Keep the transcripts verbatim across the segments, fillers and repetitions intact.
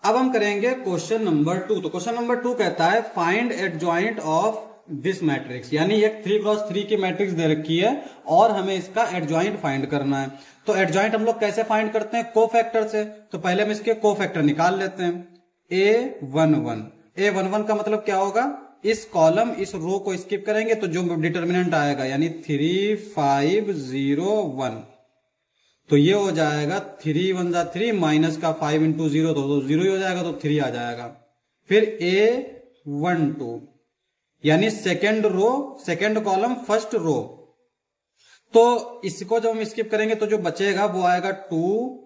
अब हम करेंगे क्वेश्चन नंबर टू। तो क्वेश्चन नंबर टू कहता है find adjoint of this matrix, यानी एक थ्री क्रॉस थ्री की मैट्रिक्स दे रखी है और हमें इसका एडजॉइंट फाइंड करना है। तो एडजॉइंट हम लोग कैसे फाइंड करते हैं? कोफैक्टर से। तो पहले हम इसके कोफैक्टर निकाल लेते हैं। A one one, A one one का मतलब क्या होगा? इस कॉलम इस रो को स्किप करेंगे तो जो डिटर्मिनेंट आएगा यानी थ्री फाइव जीरो वन, तो ये हो जाएगा थ्री वन जा थ्री माइनस का फाइव इंटू जीरो तो जीरो ही हो जाएगा, तो थ्री आ जाएगा। फिर ए वन टू यानी second row second column first row, तो इसको जब हम स्किप करेंगे तो जो बचेगा वो आएगा two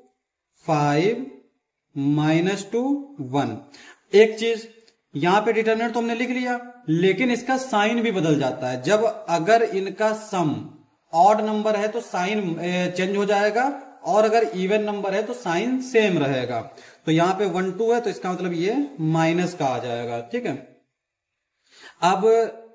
five minus two one. एक चीज यहां पे डिटर्मिनेंट तो हमने लिख लिया, लेकिन इसका साइन भी बदल जाता है। जब अगर इनका सम ऑड नंबर है तो साइन चेंज हो जाएगा, और अगर इवन नंबर है तो साइन सेम रहेगा। तो यहां पे वन टू है तो इसका मतलब ये माइनस का आ जाएगा। ठीक है, अब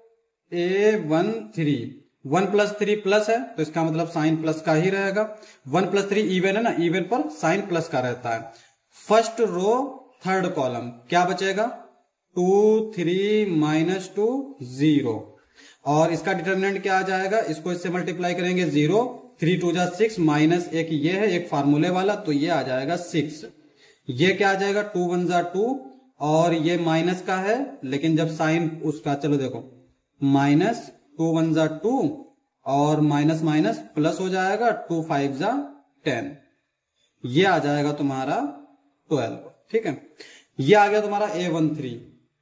A one three, one plus three plus है तो इसका मतलब साइन प्लस का ही रहेगा। वन प्लस थ्री इवन है ना, इवन पर साइन प्लस का रहता है। फर्स्ट रो थर्ड कॉलम क्या बचेगा? Two three minus two zero, और इसका डिटर्मिनेंट क्या आ जाएगा? इसको इससे मल्टीप्लाई करेंगे जीरो, थ्री टू जा सिक्स माइनस एक ये है एक फार्मूले वाला, तो ये आ जाएगा सिक्स। ये क्या आ जाएगा? टू वन जा टू, और ये माइनस का है लेकिन जब साइन उसका, चलो देखो, माइनस टू वन जा टू और माइनस माइनस प्लस हो जाएगा, टू फाइव जा टेन, ये आ जाएगा तुम्हारा ट्वेल्व। ठीक है, ये आ गया तुम्हारा ए वन थ्री।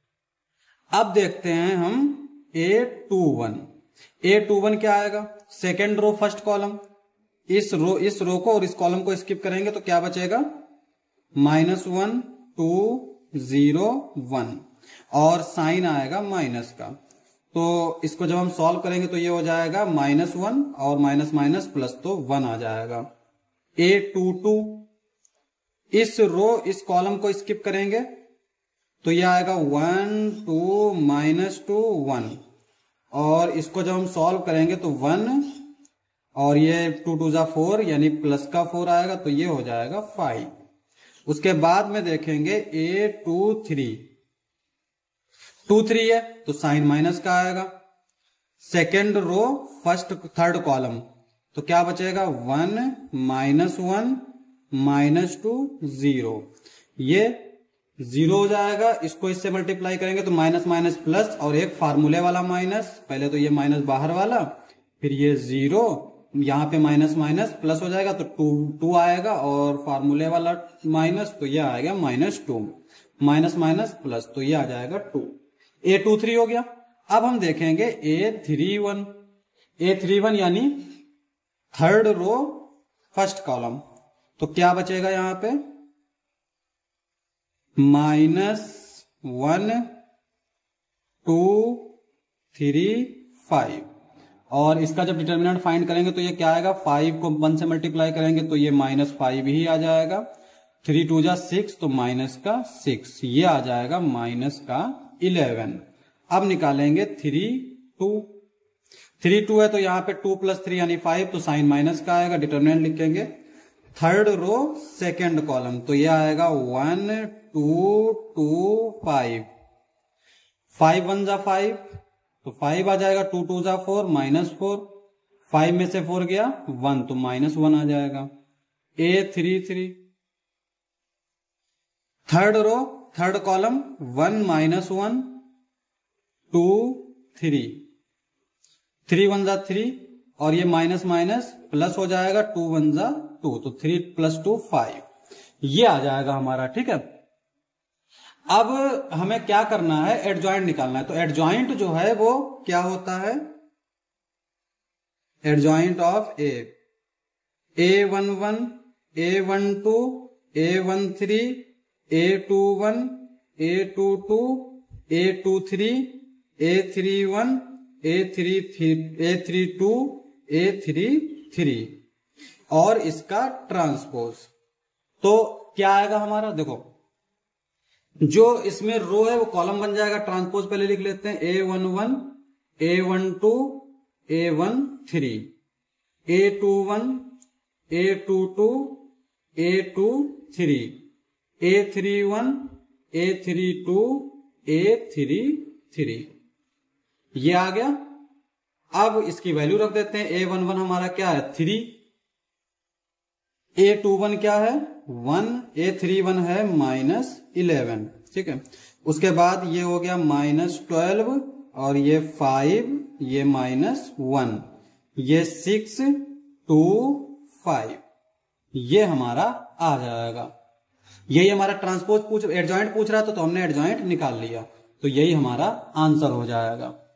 अब देखते हैं हम A two one. A two one क्या आएगा? सेकेंड रो फर्स्ट कॉलम, इस रो इस रो को और इस कॉलम को स्किप करेंगे तो क्या बचेगा? Minus one two zero one, और साइन आएगा माइनस का। तो इसको जब हम सॉल्व करेंगे तो ये हो जाएगा माइनस वन और माइनस माइनस प्लस, तो वन आ जाएगा। ए टू टू, इस रो इस कॉलम को स्किप करेंगे तो ये आएगा one two minus two one, और इसको जब हम सॉल्व करेंगे तो वन और ये टू टू जा फोर यानी प्लस का फोर आएगा, तो ये हो जाएगा फाइव। उसके बाद में देखेंगे A two three, two three है तो साइन माइनस का आएगा। Second row first third column, तो क्या बचेगा? One minus one minus two zero, ये जीरो हो जाएगा। इसको इससे मल्टीप्लाई करेंगे तो माइनस माइनस प्लस और एक फार्मूले वाला माइनस, पहले तो ये माइनस बाहर वाला, फिर ये जीरो, यहां पे माइनस माइनस प्लस हो जाएगा तो टू टू आएगा, और फार्मूले वाला माइनस, तो ये आएगा minus two, minus minus plus, तो ये आ जाएगा टू। ए टू थ्री हो गया। अब हम देखेंगे A three one, A three one यानी थर्ड रो फर्स्ट कॉलम, तो क्या बचेगा यहां पे? Minus one two three five, और इसका जब डिटर्मिनेंट फाइंड करेंगे तो ये क्या आएगा? फाइव को वन से मल्टीप्लाई करेंगे तो ये माइनस फाइव ही आ जाएगा। थ्री टू जा सिक्स तो माइनस का सिक्स, ये आ जाएगा माइनस का इलेवन। अब निकालेंगे थ्री टू, थ्री टू है तो यहाँ पे टू प्लस थ्री यानी फाइव, तो साइन माइनस का आएगा। डिटर्मिनेंट लिखेंगे थर्ड रो सेकेंड कॉलम, तो ये आएगा one two two five, five one जा फाइव तो फाइव आ जाएगा, टू टू जा फोर माइनस फोर, फाइव में से फोर गया वन तो माइनस वन आ जाएगा। A three three, third row third column, one minus one two three, three one जा थ्री और ये माइनस माइनस प्लस हो जाएगा, टू वन जा टू तो थ्री प्लस टू फाइव, ये आ जाएगा हमारा। ठीक है, अब हमें क्या करना है? एडजॉइंट निकालना है। तो एडजॉइंट जो है वो क्या होता है? Adjoint of A, A one one, A one two, A one three, A two one, A two two, A two three, A three one, A three three, A three two, A three three, और इसका transpose. तो क्या आएगा हमारा? देखो, जो इसमें रो है वो कॉलम बन जाएगा, ट्रांसपोज पहले लिख लेते हैं। A one one, A one two, A one three, A two one, A two two, A two three, A three one, A three two, A three three, ये आ गया। अब इसकी वैल्यू रख देते हैं। ए वन वन हमारा क्या है, थ्री, ए टू वन क्या है, वन, ए थ्री वन है माइनस इलेवन, ठीक है। उसके बाद ये हो गया माइनस ट्वेल्व, और ये फाइव, ये माइनस वन, ये सिक्स, टू, फाइव, ये हमारा आ जाएगा। यही हमारा ट्रांसपोज पूछ एडजॉइंट पूछ रहा था, तो हमने एडजॉइंट निकाल लिया, तो यही हमारा आंसर हो जाएगा।